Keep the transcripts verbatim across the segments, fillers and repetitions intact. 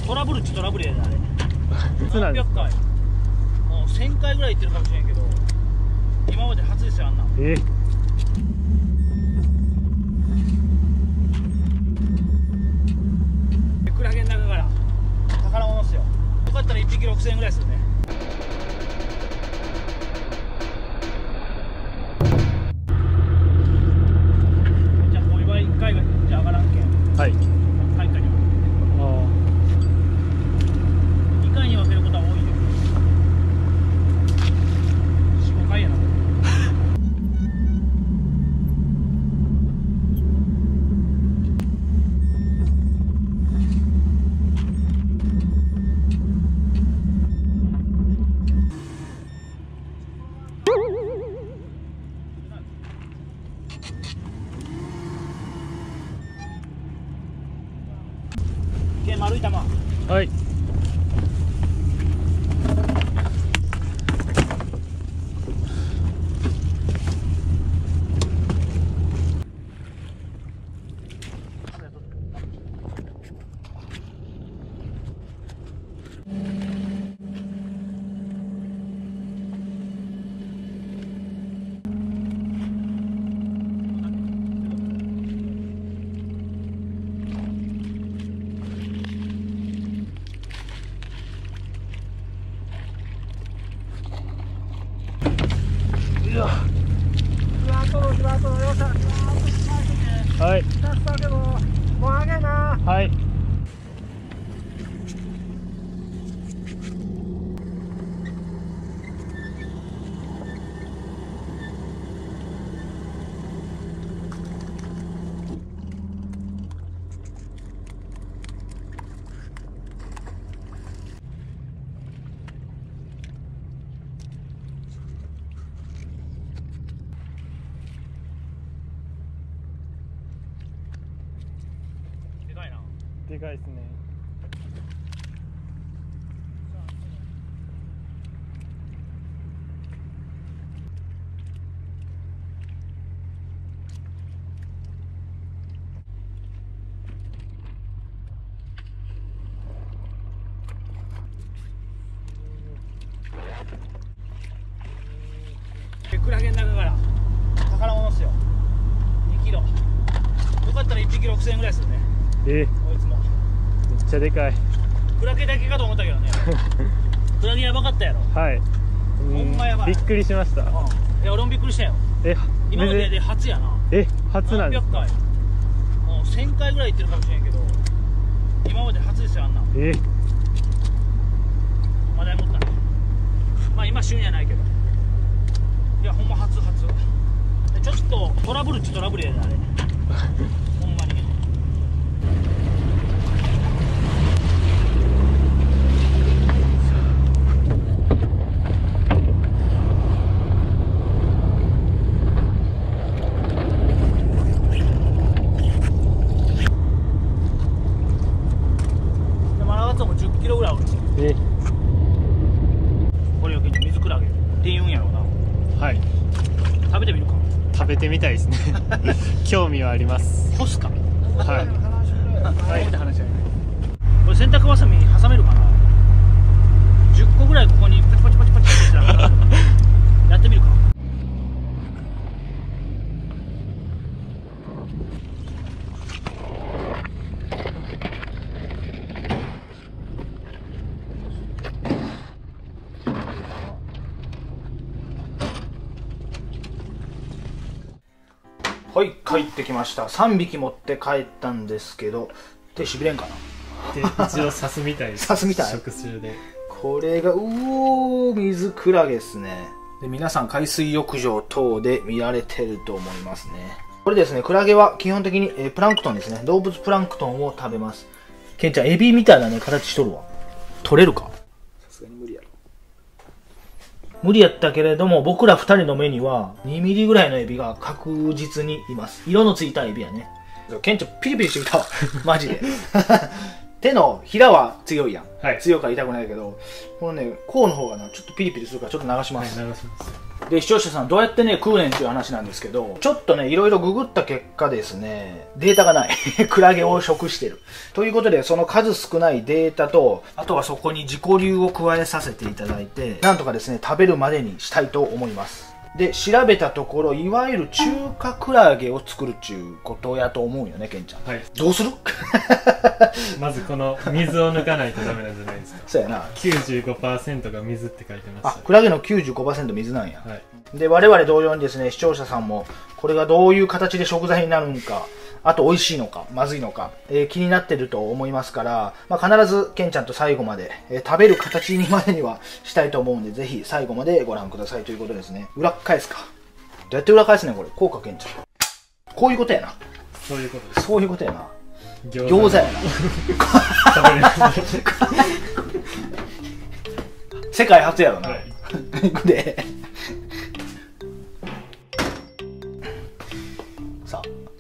トラブルっちトラブルやであれ初なんですか。 何百回もうせんかいぐらい行ってるかもしれんけど、今まで初ですよあんなん。 えクラゲの中から宝物っすよ。よかったらいっぴきろくせんえんぐらいするね。じゃあ小岩いっかいがじゃあ上がらんけん。 はい。 はいかにあにかいに分けることは多いよ。よん、ごかいやな。け丸い玉。 あ。はい。 うわ、うわ、とろうわ、とろうよっしゃ。 はい。 だけど、もうあげな。 はい。 でかいな。 でかいですね。 クラゲの中から宝物っすよ。にキロ。よかったらいっぴきろくせんえんぐらいするね。 えこいつも。 めっちゃでかい。 クラゲだけかと思ったけどね。クラゲやばかったやろ。 はい。 ほんまやばい。 びっくりしました。 うん。いや俺もびっくりしたよ。 え、 今までで初やな。 え、初なんですか。 何百回もうせんかいぐらい行ってるかもしれんけど、今まで初ですよあんなん。 え、 まだやもったね。まあ今旬やないけど、いやほんま初初。ちょっとトラブルっちトラブルやであれほんまに。でマラガツオもじゅっキロぐらいある。 え、 これよけに水クラゲって言うんやろうな。 はい。 食べてみるか。 食べてみたいですね。興味はあります。 干すか。 はい。 はい。話し合い。これ洗濯バサミに挟めるかな。じゅっこぐらいここにパチパチパチパチってしたらやってみるか。はい、帰ってきました。さんびき持って帰ったんですけど、手しびれんかな。 で、一応刺すみたいです。 刺すみたい。 食中で。 これが、うおー、水クラゲですね。で、皆さん海水浴場等で見られてると思いますね。これですね、クラゲは基本的にえプランクトンですね。動物プランクトンを食べます。ケンちゃん、エビみたいなね、形しとるわ。取れるか？さすがに無理やろ。無理やったけれども、僕らふたりの目にはにミリぐらいのエビが確実にいます。色のついたエビやね。ケンちゃんピリピリしてきたわ。マジで。手のひらは強いやん。はい、強いから痛くないけど、このね、甲の方がな、ちょっとピリピリするからちょっと流します。 はい、流します。 で、視聴者さんどうやってね、食うねんっていう話なんですけど、ちょっとね、いろいろググった結果ですね、データがない。クラゲを食してる。ということで、その数少ないデータと、あとはそこに自己流を加えさせていただいて、なんとかですね、食べるまでにしたいと思います。で、調べたところ、いわゆる中華クラゲを作るっちゅうことやと思うよね、ケンちゃん。 はい。 どうするまずこの水を抜かないとダメなんじゃないですか。 そうやな。 きゅうじゅうごパーセント が水って書いてまあ、 す。 クラゲの きゅうじゅうごパーセント 水なんや。 はい。 で、我々同様にですね、視聴者さんも、これがどういう形で食材になるのか、あと美味しいのか、まずいのか、えー、気になってると思いますから、まあ、必ず、ケンちゃんと最後まで、えー、食べる形にまでにはしたいと思うんで、ぜひ最後までご覧くださいということですね。裏返すか。どうやって裏返すねん、これ。こうか、ケンちゃん。こういうことやな。 そういうことです。 そういうことやな。 餃餃子やな。 食べれない。 世界初やろな。 はい。 で、さ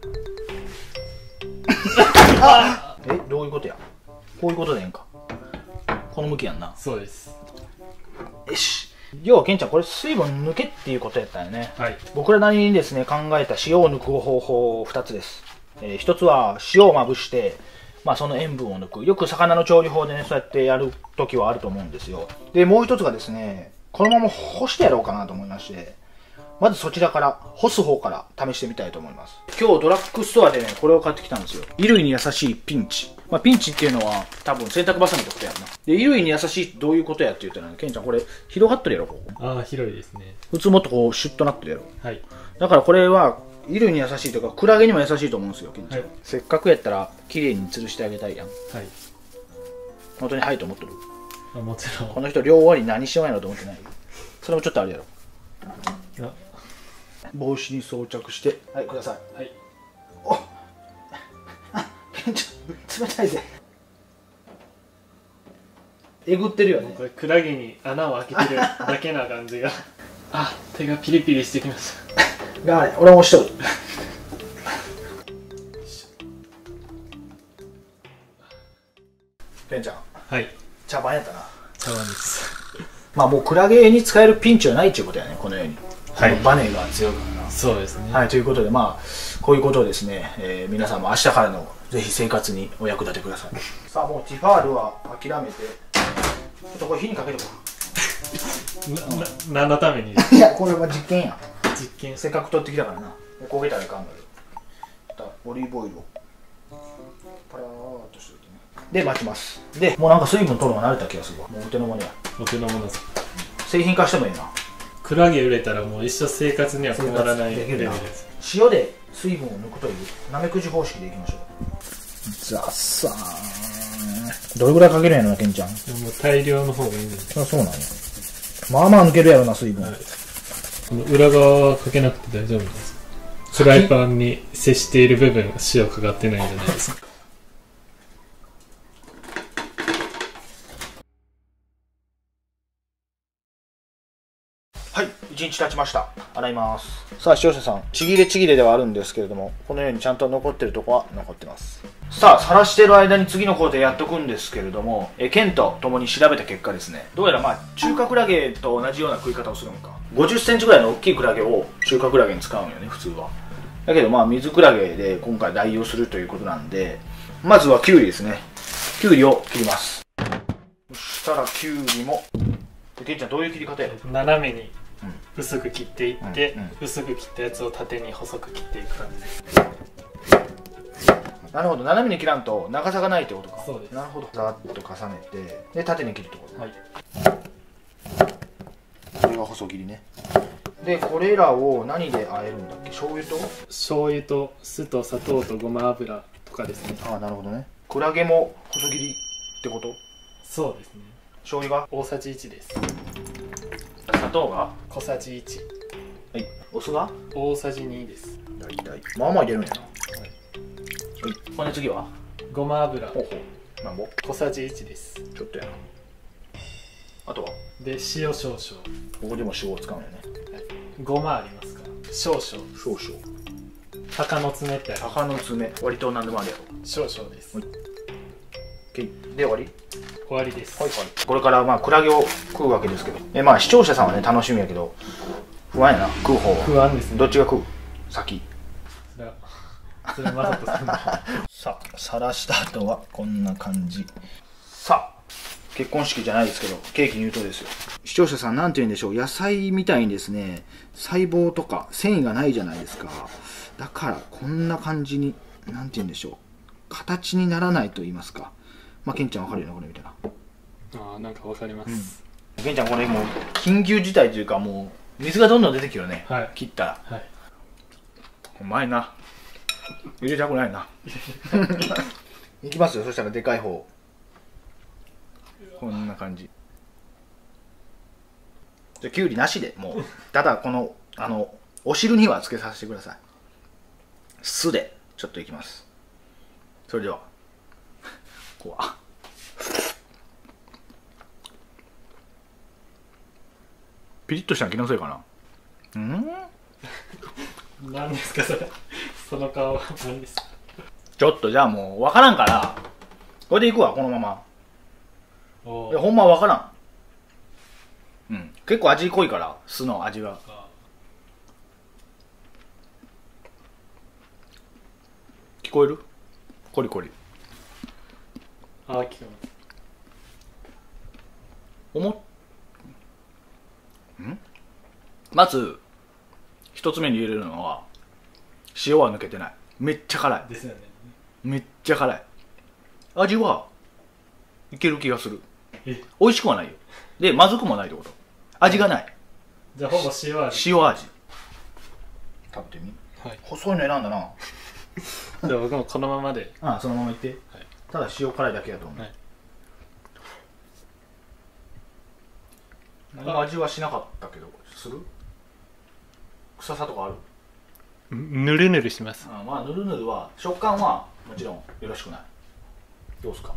あ。え、どういうことや。こういうことでええんか。この向きやんな。 そうです。 よし。要はケンちゃん、これ水分抜けっていうことやったよね。 はい。 僕らなりにですね、考えた塩を抜く方法ふたつです。えー、ひとつは塩をまぶして、まあその塩分を抜く。よく魚の調理法でね、そうやってやる時はあると思うんですよ。で、もうひとつがですね、このまま干してやろうかなと思いまして、まずそちらから、干す方から試してみたいと思います。今日ドラッグストアでね、これを買ってきたんですよ。衣類に優しいピンチ。まあピンチっていうのは多分洗濯バサミってことやんな。で、衣類に優しいってどういうことやって言ったらね、ケンちゃんこれ広がってるやろ、ここ。 ああ、広いですね。 普通もっとこうシュッとなってるやろ。 はい。 だからこれは、衣類に優しいというか、クラゲにも優しいと思うんですよ、ケンちゃん。 はい、 せっかくやったら、綺麗に吊るしてあげたいやん。 はい。 本当にはいと思ってる。 あ、もちろん。 この人両終わり何しようやろと思ってない。それもちょっとあるやろ。 あ、 帽子に装着して、はい、ください。 はい。 おっ、あ、ケンちゃん、冷たいぜ。えぐってるよね。 これクラゲに穴を開けてるだけな感じが。あ、手がピリピリしてきました。 頑張れ、俺も押しとる。ケンちゃん、 はい。 茶番やったな。 茶碗です。 まあもうクラゲに使えるピンチはないっていうことやね、このように。 はい。 バネが強いからな。 そうですね。 はい、ということで、まあ、こういうことをですね、えー、皆さんも明日からのぜひ生活にお役立てください。さあ、もうティファールは諦めて、ちょっとこれ火にかけとこな、な、何のためにう。いや、これは実験や。 実験。 せっかく取ってきたからな。焦げたらいかんのよ。オリーブオイルをパラーっとしておいてね。で、待ちます。で、もうなんか水分取るのが慣れた気がするわ。もうお手の物や。 お手の物です。 製品化してもいいな。 クラゲ売れたらもう一生生活には困らないレベルです。 塩で水分を抜くというなめくじ方式でいきましょう。ザッサーン。どれぐらいかけるんやろな、ケンちゃん。 もう大量の方がいいんです。 あ、そうなんや。まあまあ抜けるやろな、水分。はい、 この裏側はかけなくて大丈夫です。フライパンに接している部分塩かかってないんじゃないですか。 はい、いちにち経ちました。洗います。さあ、視聴者さん、ちぎれちぎれではあるんですけれども、このようにちゃんと残ってるとこは残ってます。さあ、晒してる間に次の工程やっとくんですけれども、えケンと共に調べた結果ですね、どうやらまあ、中華クラゲと同じような食い方をするのか。ごじゅっセンチぐらいの大きいクラゲを中華クラゲに使うんよね、普通は。だけどまあ、水クラゲで今回代用するということなんで、まずはキュウリですね。キュウリを切ります。そしたらキュウリも、ケンちゃんどういう切り方やろ？ 斜めに薄く切っていって、 うんうん、 薄く切ったやつを縦に細く切っていく感じです。 なるほど、斜めに切らんと長さがないってことか。 そうです。 なるほど。ざーっと重ねて、で縦に切るってこと。 はい。 これが細切りね。でこれらを何で和えるんだっけ？醤油と醤油と酢と砂糖とごま油とかですね。 ああ、なるほどね。クラゲも細切りってこと？ そうですね。 醤油が大さじいちです。 砂糖が小さじいち。 はい。お酢が大さじにです。 大体まあまあ入れるんやな。はい。はい、これ次はごま油。 ほうほう。なんぼ小さじいちです。 ちょっとやな。あとはで塩少々。 ここでも塩を使うんやね。 はい、ごまありますか？少々。 少々。 鷹の爪ってある。 鷹の爪、割と何でもあるやろ。 少々です。 はい。で終わり？ 終わりです。 はいはい。これからまあクラゲを食うわけですけど、えまあ視聴者さんはね楽しみやけど、 不安やな、食う方不安ですね。 どっちが食う先。 それはそれはわざとするの。 さあ、さらした後はこんな感じ。さあ、結婚式じゃないですけど、ケーキ入刀ですよ。視聴者さん、なんて言うんでしょう、野菜みたいにですね、細胞とか繊維がないじゃないですか。だから、こんな感じに、なんて言うんでしょう、形にならないと言いますか。まあ、ケンちゃんわかるよね、これみたいな。 ああ、なんかわかります。 うん、ケンちゃん、これもう、緊急事態というか、もう、水がどんどん出てきるよね。 はい、 切ったら。 はい。 うまいな。入れたくないな。いきますよ、そしたらでかい方。こんな感じ。じゃきゅうりなしでもうただこのあのお汁にはつけさせてください。酢でちょっといきます。それではこうあピリッとしたの気のせいかな。うん何ですかそれ。その顔は何ですか。 ちょっとじゃあもう分からんからこれでいくわ、このまま。いやほんま分からん。うん、結構味濃いから酢の味が。聞こえる？コリコリ。 ああ、聞こえます。 おもんまず一つ目に入れるのは塩は抜けてない。めっちゃ辛いですよね。 めっちゃ辛い。味はいける気がする。 え美味しくはないよ。でまずくもないってこと。味がない。 じゃあほぼ塩味。 塩味食べてみ。 はい、 細いの選んだな。 じゃあ僕もこのままで。 ああ、そのままいって、 はい、 ただ塩辛いだけやと思う、はい、何も味はしなかったけどする？臭さとかある？ ぬるぬるします。 ああ、まあぬるぬるは食感はもちろんよろしくない。どうすか？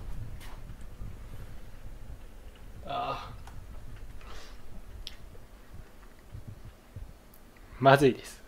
ああ、まずいです。